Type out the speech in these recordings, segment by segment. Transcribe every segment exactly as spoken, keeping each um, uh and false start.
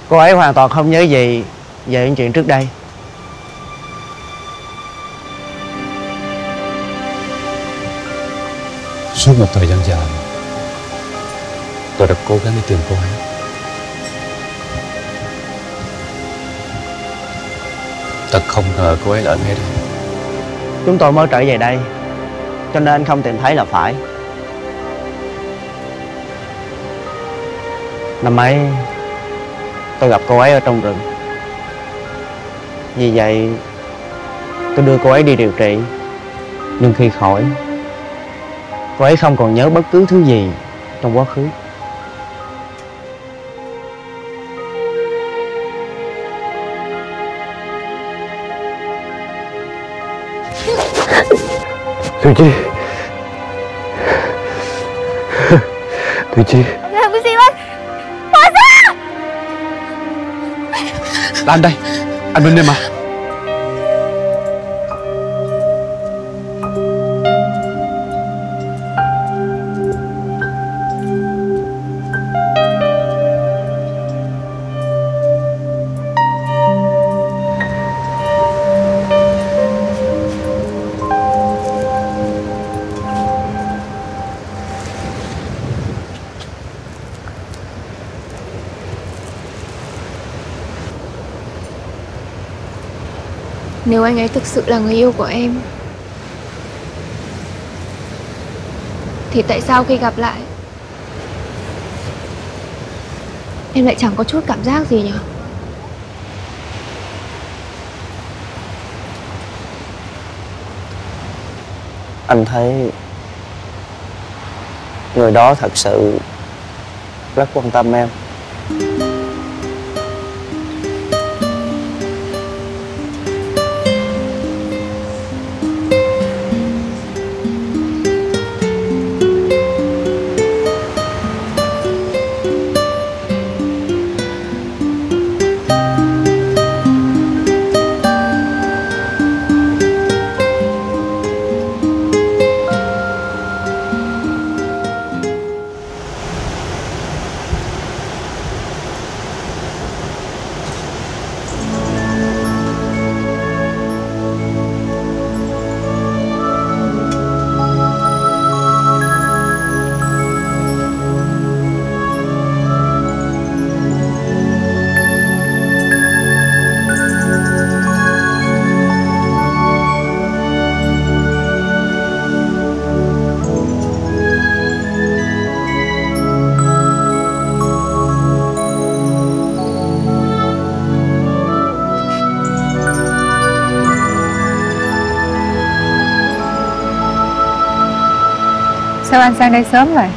Cô ấy hoàn toàn không nhớ gì về những chuyện trước đây. Suốt một thời gian dài tôi đã cố gắng đi tìm cô ấy. Thật không ngờ cô ấy lại ở ngay đây. Chúng tôi mới trở về đây, cho nên không tìm thấy là phải. Năm ấy tôi gặp cô ấy ở trong rừng. Vì vậy tôi đưa cô ấy đi điều trị. Nhưng khi khỏi, cô ấy không còn nhớ bất cứ thứ gì trong quá khứ. Tụi Chi Tụi Chi Làm cái gì vậy? Hóa ra là anh đây. Anh bên đây mà. Nếu anh ấy thực sự là người yêu của em thì tại sao khi gặp lại em lại chẳng có chút cảm giác gì nhỉ? Anh thấy người đó thật sự rất quan tâm em. Sao anh sang đây sớm vậy?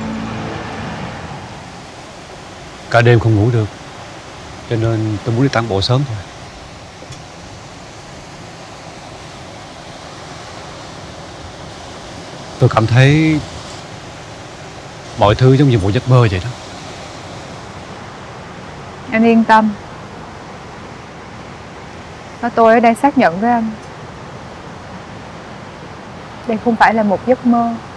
Cả đêm không ngủ được, cho nên tôi muốn đi tản bộ sớm thôi. Tôi cảm thấy mọi thứ giống như một giấc mơ vậy đó. Anh yên tâm, có tôi ở đây xác nhận với anh. Đây không phải là một giấc mơ.